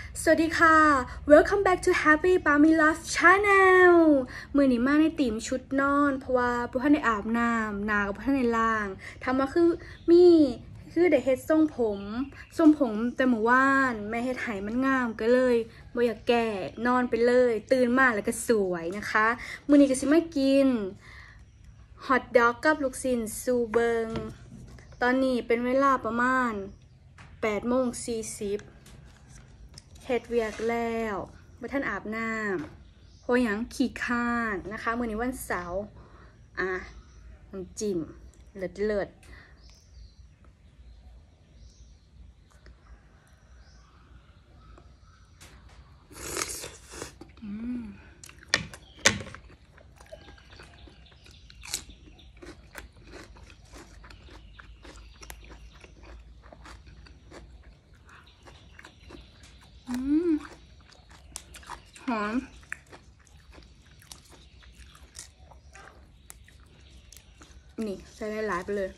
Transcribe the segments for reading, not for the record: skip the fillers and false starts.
สวัสดีค่ะ Welcome back to Happy Bami Love Channel มือนี้มาในธีมชุดนอนเพราะว่าพวกท่านได้อาบน้ำนากับพวกท่านในล่างทำมาคือได้เฮ็ดทรงผมแต่เมื่อวานแม่เฮ็ดไหมันงามก็เลยบ่อยากแก่นอนไปเลยตื่นมาแล้วก็สวยนะคะมื้อนี้ก็สิมากินฮอทดอกกับลูกชิ้นซูเบิงตอนนี้เป็นเวลาประมาณ8:40เฮ็ดเวียกแล้วบ่ทันอาบน้ำเพราะหยังขี้ข้านนะคะมื้อนี้วันเสาร์น้ำจิ้มเลิศหอมนี่ใส่หลายๆไปเลย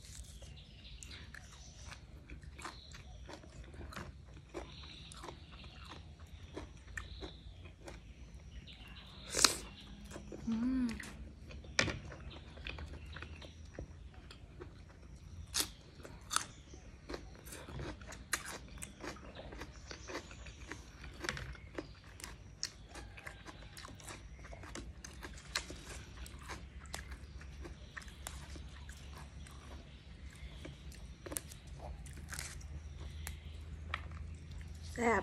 แซ่บ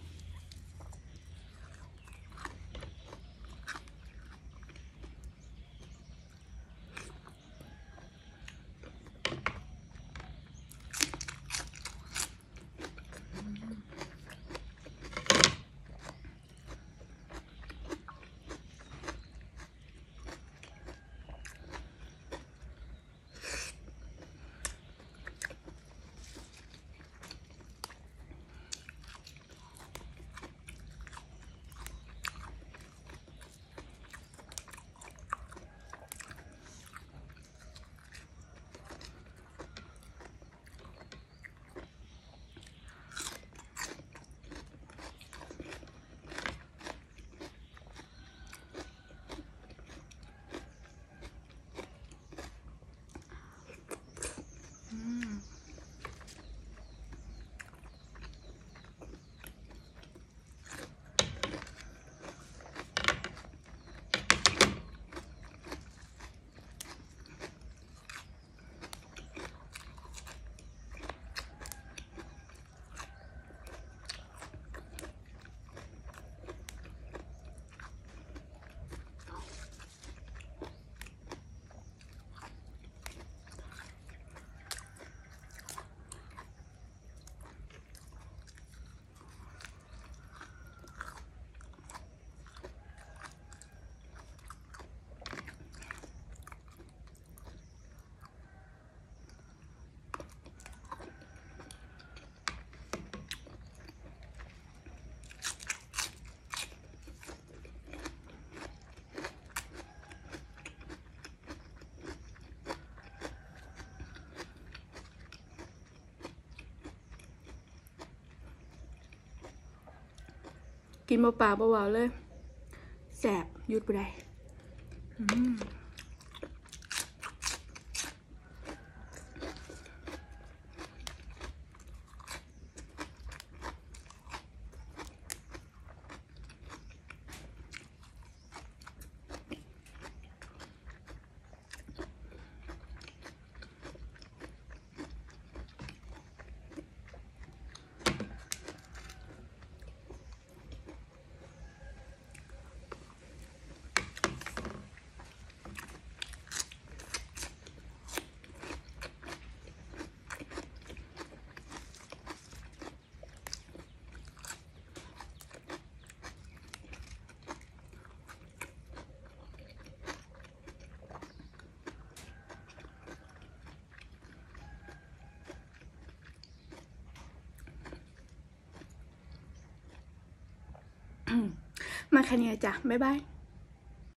กินเปล่าๆเบาๆเลยแซ่บหยุดไปได้มาแค่นี้จ้ะบ๊ายบาย